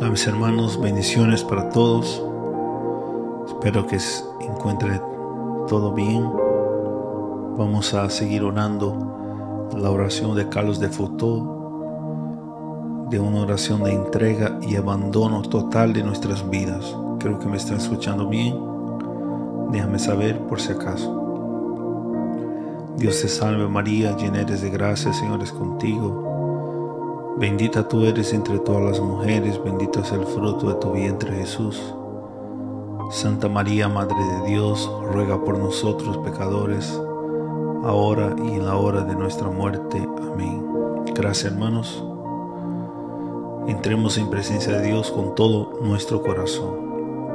Mis hermanos, bendiciones para todos. Espero que se encuentre todo bien. Vamos a seguir orando la oración de Carlos de Foucault, de una oración de entrega y abandono total de nuestras vidas. Creo que me están escuchando bien. Déjame saber por si acaso. Dios te salve María, llena eres de gracia, el Señor es contigo. Bendita tú eres entre todas las mujeres, bendito es el fruto de tu vientre Jesús. Santa María, Madre de Dios, ruega por nosotros pecadores, ahora y en la hora de nuestra muerte. Amén. Gracias, hermanos. Entremos en presencia de Dios con todo nuestro corazón.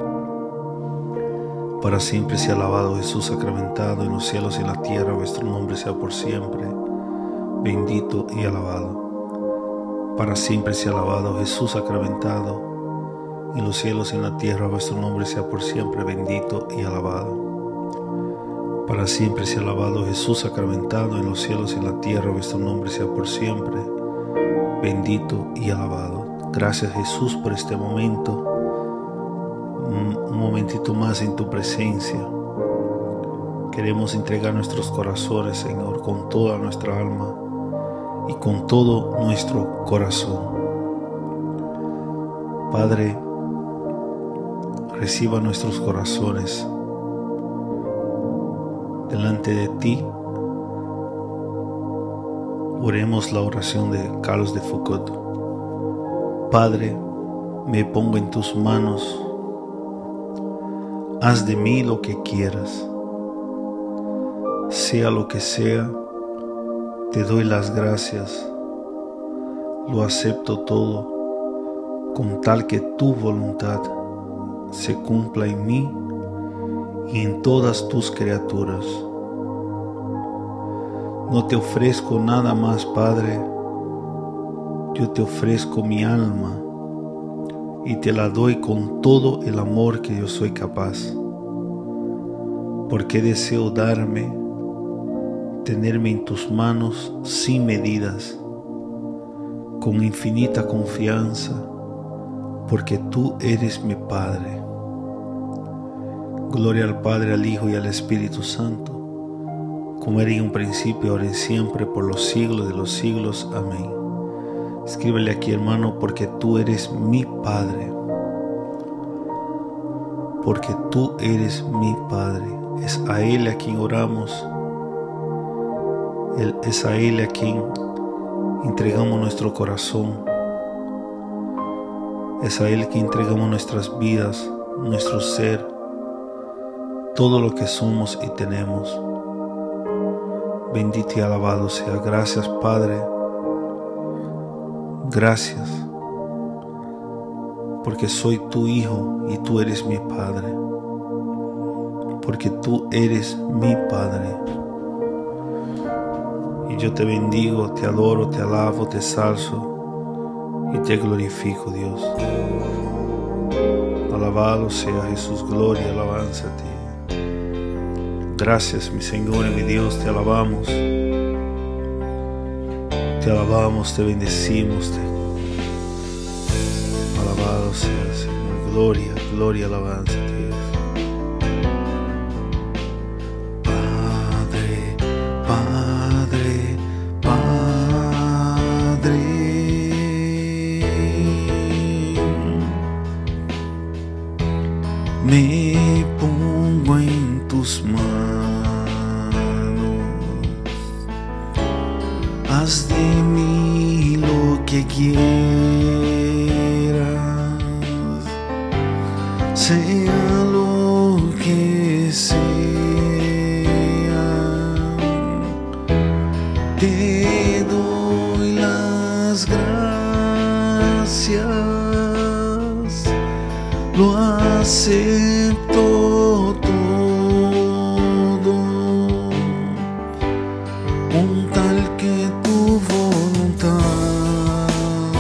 Para siempre sea alabado Jesús sacramentado en los cielos y en la tierra, vuestro nombre sea por siempre bendito y alabado. Para siempre sea alabado Jesús sacramentado en los cielos y en la tierra, vuestro nombre sea por siempre bendito y alabado. Para siempre sea alabado Jesús sacramentado en los cielos y en la tierra, vuestro nombre sea por siempre bendito y alabado. Gracias Jesús por este momento, un momentito más en tu presencia. Queremos entregar nuestros corazones, Señor, con toda nuestra alma y con todo nuestro corazón. Padre, reciba nuestros corazones delante de ti. Oremos la oración de Carlos de Foucault. Padre, me pongo en tus manos. Haz de mí lo que quieras. Sea lo que sea, te doy las gracias, lo acepto todo, con tal que tu voluntad se cumpla en mí y en todas tus criaturas. No te ofrezco nada más, Padre, yo te ofrezco mi alma y te la doy con todo el amor que yo soy capaz, porque deseo tenerme en tus manos sin medidas, con infinita confianza, porque tú eres mi Padre. Gloria al Padre, al Hijo y al Espíritu Santo, como era en un principio, ahora y siempre, por los siglos de los siglos. Amén. Escríbele aquí, hermano, porque tú eres mi Padre. Porque tú eres mi Padre. Es a Él a quien oramos. Es a Él a quien entregamos nuestro corazón. Es a Él que entregamos nuestras vidas, nuestro ser, todo lo que somos y tenemos. Bendito y alabado sea. Gracias, Padre. Gracias, porque soy tu Hijo y tú eres mi Padre. Porque tú eres mi Padre. Y yo te bendigo, te adoro, te alabo, te exalzo y te glorifico, Dios. Alabado sea Jesús, gloria, alabanza a ti. Gracias, mi Señor y mi Dios, te alabamos. Te alabamos, te bendecimos. Alabado sea, Señor. Gloria, gloria, alabanza a ti. Me pongo en tus manos, haz de mí lo que quieras, sea lo que sea, te doy las gracias. Lo acepto todo, con tal que tu voluntad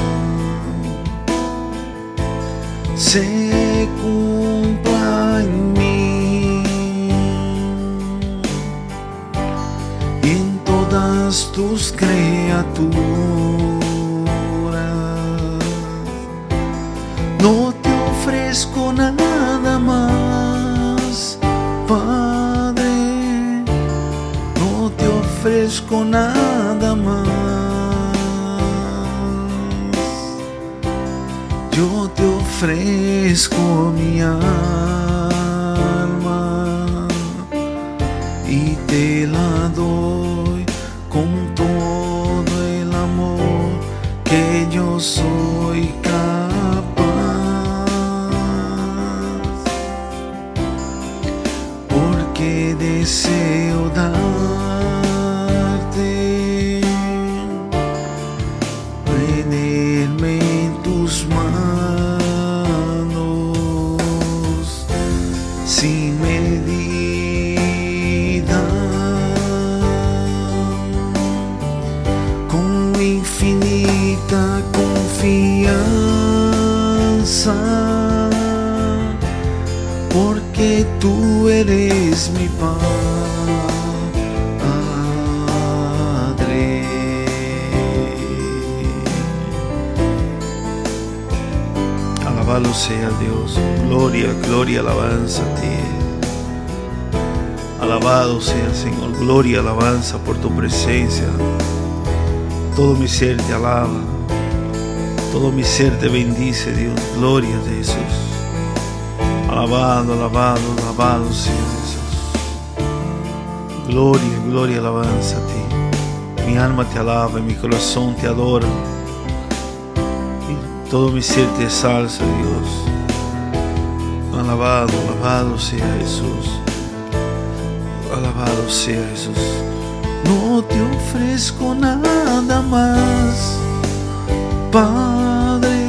se cumpla en mí y en todas tus criaturas. porque deseo darte, ponerme en tus manos sin medida, con infinita confianza, porque tú eres mi Padre. Alabado sea Dios, gloria, gloria, alabanza a ti. Alabado sea Señor, gloria, alabanza por tu presencia. Todo mi ser te alaba, todo mi ser te bendice, Dios, gloria a Jesús. Alabado, alabado, alabado sea Jesús. Gloria, gloria, alabanza a ti. Mi alma te alaba y mi corazón te adora. Y todo mi ser te exalza, Dios. Alabado, alabado sea Jesús. Alabado sea Jesús. No te ofrezco nada más, Padre.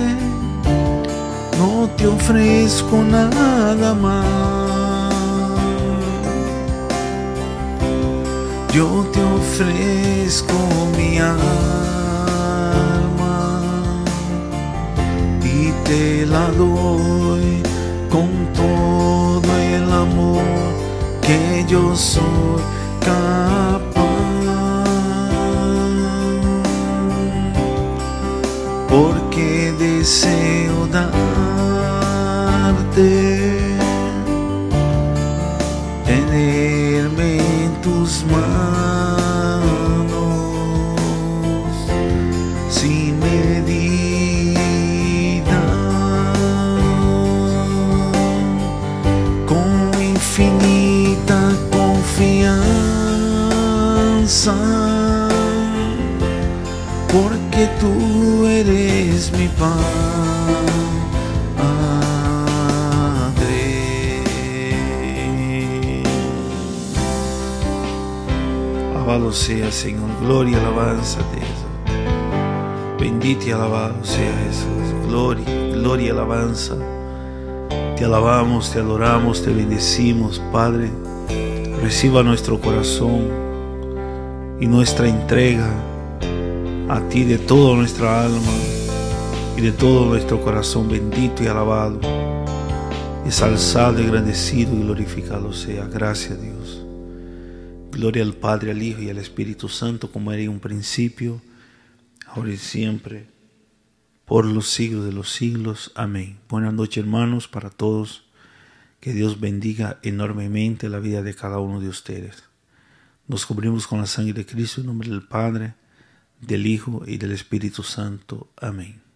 No te ofrezco nada más. Yo te ofrezco mi alma y te la doy con todo el amor que yo soy capaz. Porque deseo darte, tenerme en tus manos sin medida, con infinita confianza, porque tú eres mi Padre. Alabado sea Señor, gloria, alabanza a ti. Bendito y alabado sea Jesús, gloria, gloria, alabanza. Te alabamos, te adoramos, te bendecimos, Padre. Reciba nuestro corazón y nuestra entrega a ti de toda nuestra alma y de todo nuestro corazón. Bendito y alabado, exalzado, engrandecido y glorificado sea. Gracias, Dios. Gloria al Padre, al Hijo y al Espíritu Santo, como era en un principio, ahora y siempre, por los siglos de los siglos. Amén. Buenas noches, hermanos, para todos. Que Dios bendiga enormemente la vida de cada uno de ustedes. Nos cubrimos con la sangre de Cristo en nombre del Padre, del Hijo y del Espíritu Santo. Amén.